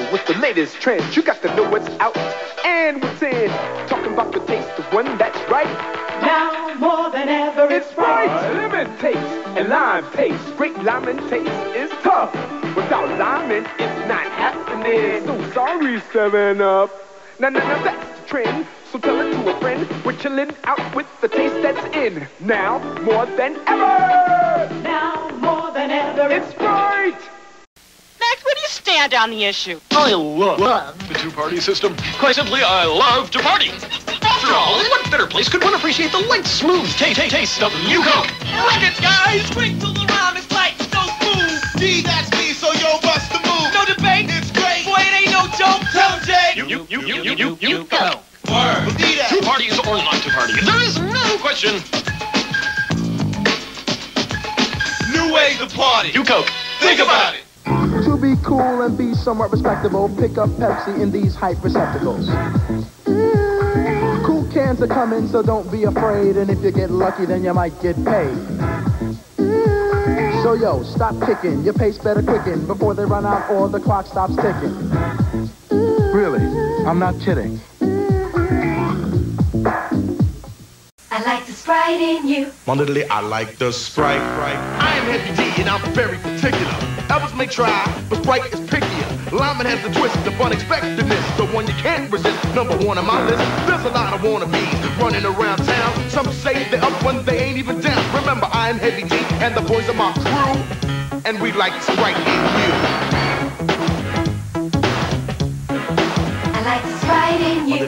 with the latest trends. You got to know what's out and what's in. Talking about the taste of one that's right. Now more than ever It's Sprite. Lemon taste and lime taste. Great lemon taste is tough. Without lemon, it's not happening. So sorry, 7-Up. Now, that's the trend. So tell it to a friend. We're chilling out with the taste that's in. Now more than ever. Now more than ever It's Sprite. Max, where do you stand on the issue? I love the two-party system. Quite simply, I love to party. After all, in what better place could one appreciate the light, smooth taste of New Coke? Rock it, guys! Wait till the rhyme is light, so smooth. D, that's me, so yo, bust the move. No debate. It's great. Boy, it ain't no joke. Tell him, Jay. You go. Word. D that. Two parties or not to party. There is no question. New way to party. New Coke. Think about it. To be cool and be somewhat respectable, pick up Pepsi in these hype receptacles. Cool cans are coming, so don't be afraid, and if you get lucky, then you might get paid. So yo, stop kicking, your pace better quicken before they run out or the clock stops ticking. Really, I'm not kidding. I like the Sprite in you. Literally, I like the Sprite. I am heavy D and I'm very particular. Others may try, but Sprite is pickier. Lyman has the twist of unexpectedness, the one you can't resist. Number one on my list. There's a lot of wannabes running around town. Some say they're up when they ain't even down. Remember, I am heavy D and the boys are my crew, and we like Sprite in you. I like the Sprite in you.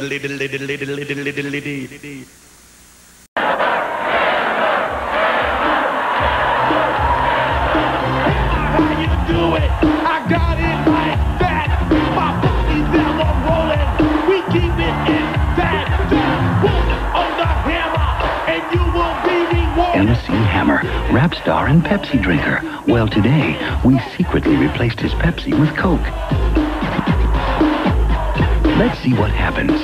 I got it like that. My body's never rolling. We keep it intact. Just on the hammer, and you will be rewarded. MC Hammer, rap star and Pepsi drinker. Well, today, we secretly replaced his Pepsi with Coke. Let's see what happens.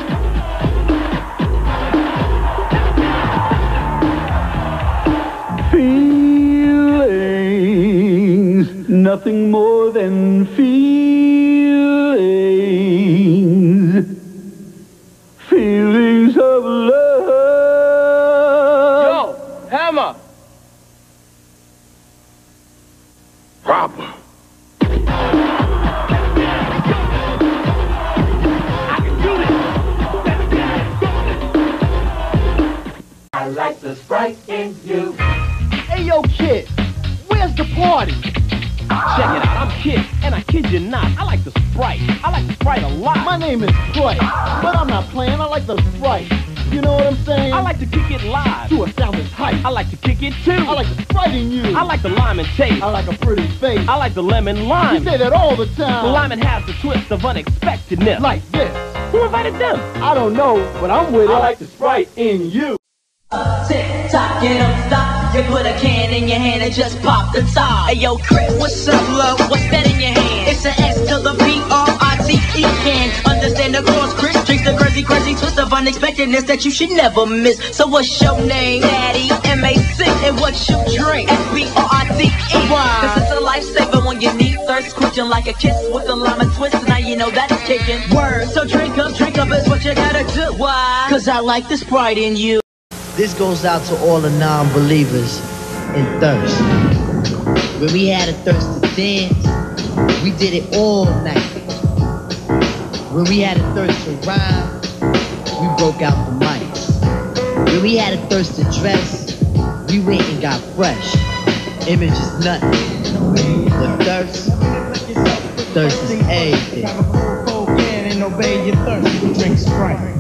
Feelings, nothing more than feelings. Feelings of love. Yo, Hammer. Proper. I like the Sprite in you. Hey, yo, kid, where's the party? Check it out, I'm Kid, and I kid you not, I like the Sprite. I like the Sprite a lot. My name is Sprite, but I'm not playing, I like the Sprite. You know what I'm saying? I like to kick it live to a sound that's hype. I like to kick it too. I like the Sprite in you. I like the lime and taste. I like a pretty face. I like the lemon lime. You say that all the time. The lemon has the twist of unexpectedness. Like this. Who invited them? I don't know, but I'm with it. I like the Sprite in you. Tick tock, you don't stop. You put a can in your hand and just pop the top. Hey yo, Chris, what's up, love? What's that in your hand? It's an S to the P-R-I-T-E can. Understand the course, Chris. Drinks the crazy twist of unexpectedness that you should never miss. So what's your name? Daddy, M-A-C. And what you drink? S-B-R-I-T-E. Why? Cause it's a lifesaver when you need thirst. Quenching like a kiss with a lime twist. Now you know that's kicking. Word. So drink up is what you gotta do. Why? Cause I like the Sprite in you. This goes out to all the non-believers in thirst. When we had a thirst to dance, we did it all night. When we had a thirst to rhyme, we broke out the mics. When we had a thirst to dress, we went and got fresh. Image is nothing. But thirst is everything. And obey your thirst. Drink Sprite.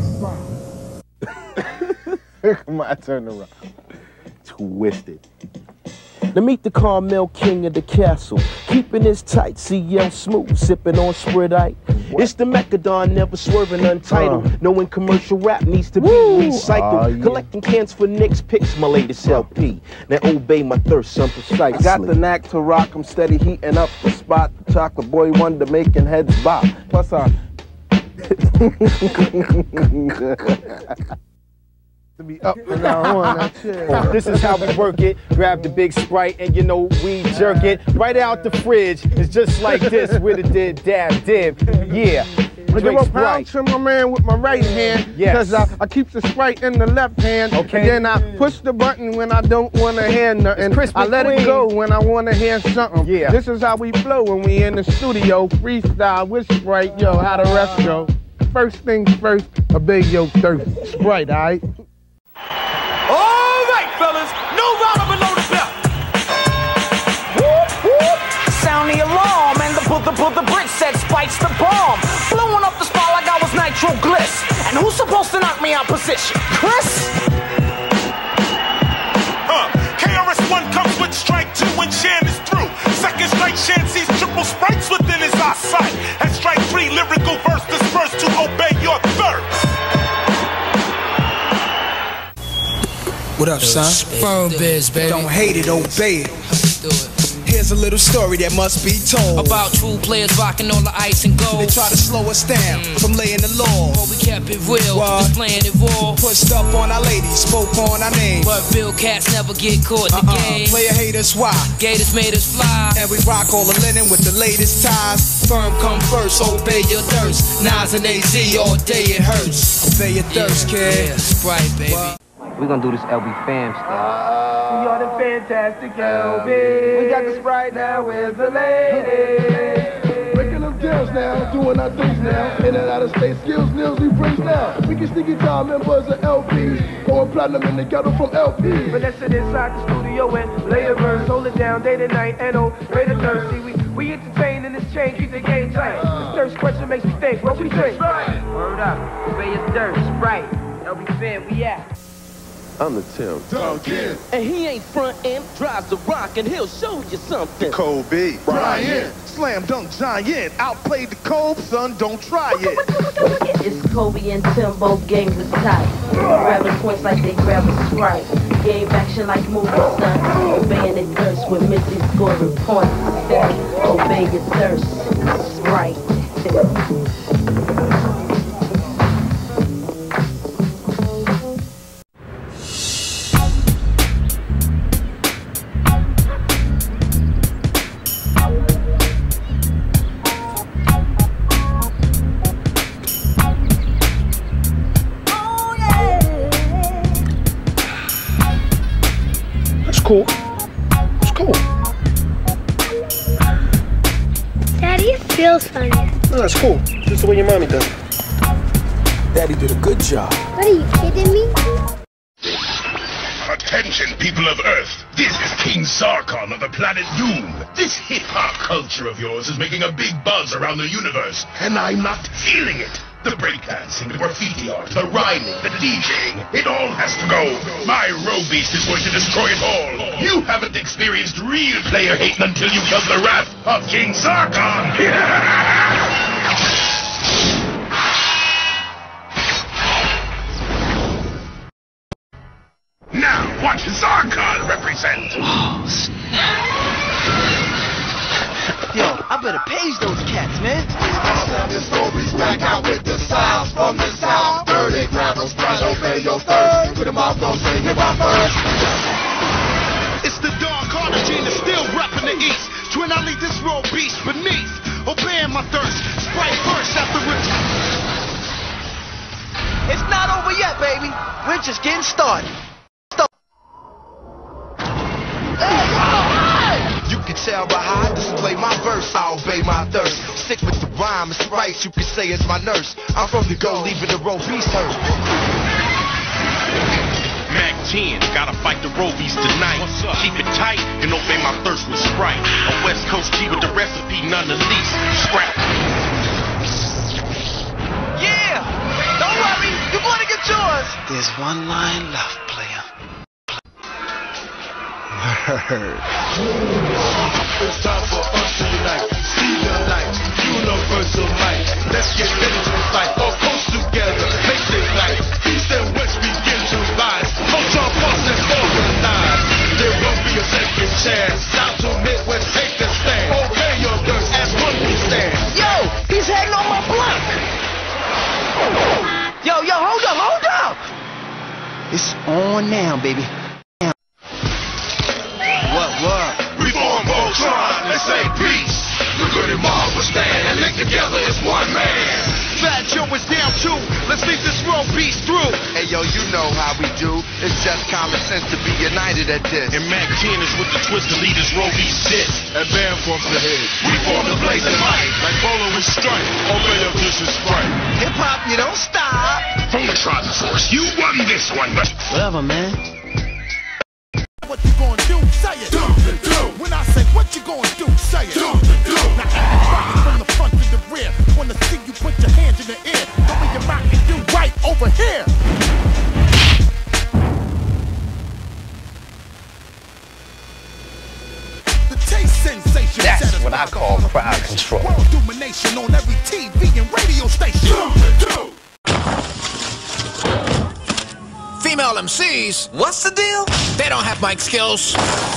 Come on, I turn around. Twisted. Now meet the Carmel king of the castle, keeping his tight, CL smooth, sipping on Sprite. It's the Mechadon, never swerving untitled. Knowing commercial rap needs to be recycled. Collecting cans for Nick's picks, my latest LP. Now obey my thirst, some precisely. Got the knack to rock, I'm steady heating up the spot. The chocolate boy wonder making heads bop. Plus to be up and down on that chair. This is how we work it. Grab the big Sprite and you know we jerk it right out the fridge. It's just like this with a dab dib. Yeah. I give a pound to my man with my right hand, because I keep the Sprite in the left hand, and then I push the button when I don't want to hear nothing. I let it go when I want to hear something. Yeah. This is how we flow when we in the studio, freestyle with Sprite. Yo, how the rest go? First things first, obey your thirst. Sprite, all right? All right, fellas, no rhyme below the belt. Whoop, whoop. Sound the alarm and the bridge said Sprite's the bomb. Blowing up the spot like I was Nitro Bliss. And who's supposed to knock me out position? Chris? KRS-One comes with strike 2 when Shan is through. Second strike, Shan sees triple Sprites within his eyesight. And strike 3, lyrical verse dispersed to obey your thirst. What up, son? Firm biz, baby. Don't hate it, obey it. Do it. Here's a little story that must be told about true players rocking all the ice and gold. They try to slow us down from laying the law, but we kept it real, just playing it raw. Pushed up on our ladies, spoke on our names, but real cats never get caught in the game. Player haters, why? Gators made us fly, and we rock all the linen with the latest ties. Firm come first, obey your thirst. Nas and AZ all day it hurts. Obey your thirst, kid. Yeah, Sprite, baby. We're gonna do this LB fam style. We are the fantastic LB. We got the Sprite now, where's the lady? Breaking them deals now, doing our things now. In and out of state skills, nils we bring now. We can stick guitar members of LPs. Going platinum in the ghetto from LP. Finessing inside the studio and lay a verse. Hold it down day to night and oh, greater thirsty. We entertain in this chain, keep the game tight. The thirst question makes me think, what we drink? Word up, obey your thirst, Sprite. LB fam, we at. I'm the Tim. Duncan. And he ain't frontin', drives the rock and he'll show you something. Kobe. Brian. Slam dunk giant. Outplayed the Kobe, son, don't try it. It's Kobe and Timbo, game was tight. Grabbing points like they grab a Sprite. Game action like movie stunts. Obeying the thirst with Missy scoring points. Obey your thirst, Sprite. Cool. It's cool. Daddy, it feels funny. No, it's cool. Just the way your mommy does it. Daddy did a good job. What, are you kidding me? Attention, people of Earth. This is King Sarkon of the planet Doom. This hip-hop culture of yours is making a big buzz around the universe, and I'm not feeling it. The breakdancing, the graffiti art, the rhyming, the DJing, it all has to go. My road beast is going to destroy it all. You haven't experienced real player hate until you felt the wrath of King Sarkon. Now, watch Sarkon represent. Oh, snap. Yo, I better page those cats, man. The stories back out with the sounds from the south. Dirty gravel Sprite, obey your thirst. Put them off, don't say hip hop first. It's the dark origin that's still repping the east. Twin, I leave this road beast beneath. Obeying my thirst. Sprite first after rip. It's not over yet, baby. We're just getting started. You can tell by how I display my verse, I obey my thirst. Stick with the rhyme, it's right, you can say it's my nurse. I'm from the go, leaving the road beast hurt. Mac 10, gotta fight the road beast tonight. Keep it tight and obey my thirst with Sprite. A West Coast G with the recipe, none the least. Scrap. Yeah! Don't worry, you're gonna get yours. There's one line left, player. It's time for us to unite. See the light, universal light. Let's get ready to fight. All close together, make it light. East and west begin to rise. Culture force and organize. There won't be a second chance. Down to Midwest, take the stand. Obey your thirst as one we stand. Yo, he's heading on my block. Yo, hold up. It's on now, baby. What? We form Voltron and say peace. The good and marvel stand and link together as one man. Fat Joe is down too. Let's leave this road beast through. Hey yo, you know how we do. It's just common sense to be united at this. And Mac 10 is with the twisted leaders, Roby's sit. And Bam forms the head. We form the blazing might. Like Bolo and Strike. Obey your vicious Sprite. Hip hop, you don't stop. From the Trojan Force, you won this one, but whatever, man. What you gonna do? Say it. Do. When I say what you gonna do, say it. Do. Now rock it from the front to the rear. Wanna see you put your hands in the air. Open your mouth and do right over here. The taste sensation. That's what I call crowd control. World domination on every TV and radio station. Do. Female MCs, what's the deal? They don't have mic skills.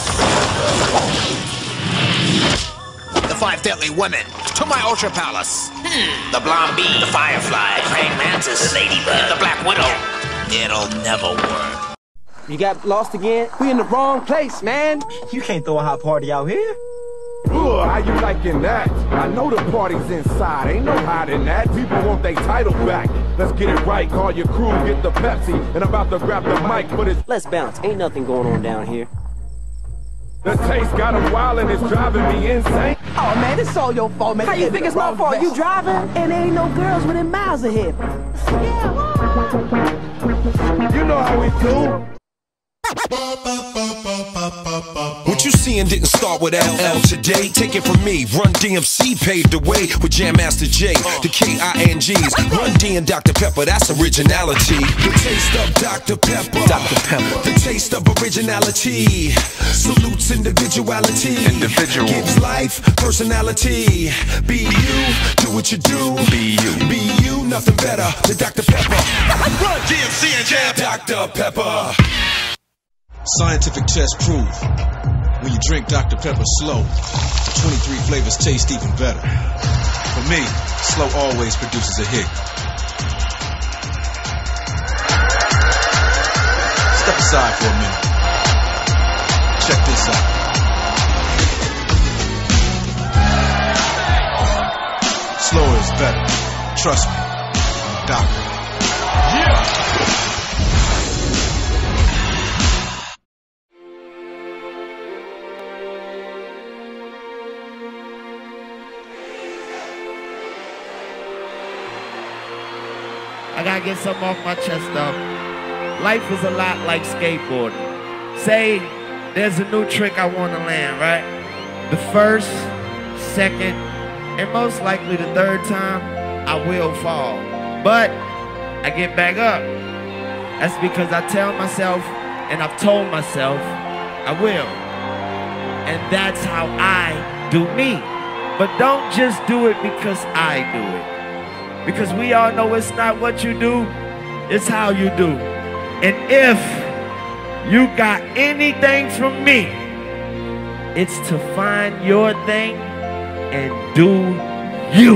The 5 deadly women to my Ultra Palace. The blonde bee, the firefly, the praying mantis, the ladybug, the black widow. It'll never work. You got lost again? We in the wrong place, man. You can't throw a hot party out here. Ugh, how you liking that? I know the party's inside, ain't no hiding that. People want their title back. Let's get it right, call your crew, get the Pepsi. And I'm about to grab the mic, but it's... Let's bounce, ain't nothing going on down here. The taste got him wild and it's driving me insane. Oh man, it's all your fault, man. How you think it's my fault? You driving and there ain't no girls within miles ahead. Yeah, you know how we do. What you seeing didn't start with LL today. Take it from me, Run-DMC paved the way with Jam Master J, the K-I-N-Gs. Run-D and Dr. Pepper, that's originality. The taste of Dr. Pepper, the taste of originality. Salutes individuality, gives life personality. Be you, do what you do. Be you, nothing better than Dr. Pepper. Run-DMC and Jam Dr. Pepper. Scientific tests prove when you drink Dr. Pepper slow, the 23 flavors taste even better. For me, slow always produces a hit. Step aside for a minute. Check this out. Slower is better. Trust me, I'm a doctor. Yeah! I gotta get something off my chest though. Life is a lot like skateboarding. Say there's a new trick I want to land, right? The first, second, and most likely the third time, I will fall. But I get back up. That's because I tell myself, and I've told myself, I will. And that's how I do me. But don't just do it because I do it. Because we all know it's not what you do, it's how you do. And if you got anything from me, it's to find your thing and do you.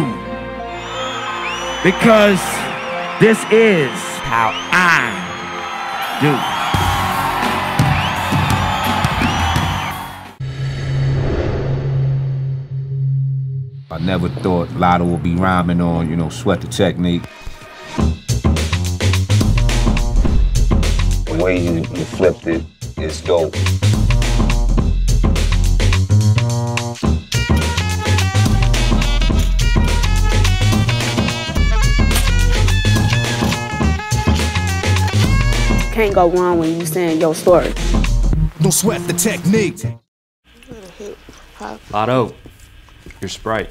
Because this is how I do. I never thought Latto would be rhyming on, you know, Sweat the Technique. The way you flipped it is dope. Can't go wrong when you saying your story. Don't sweat the technique. Latto, your Sprite.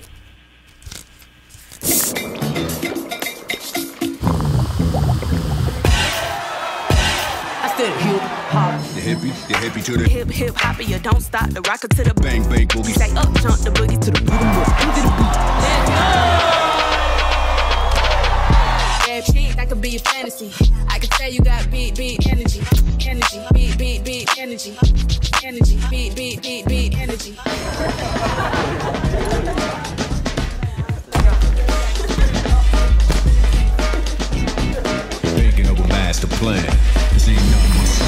The hippie to the hip hoppy, you don't stop the rocker to the bang bang boogie. Say up jump the boogie to the rhythm. Yeah, cheat, that could be a fantasy. I can tell you got beat energy, beat energy, beat energy. Thinking of a master plan. This ain't nothing but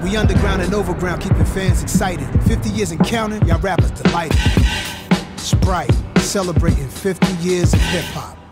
We underground and overground, keeping fans excited. 50 years and counting, y'all rappers delighted. Sprite, celebrating 50 years of hip-hop.